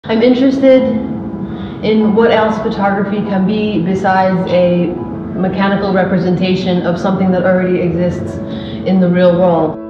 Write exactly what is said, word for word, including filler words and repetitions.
I'm interested in what else photography can be besides a mechanical representation of something that already exists in the real world.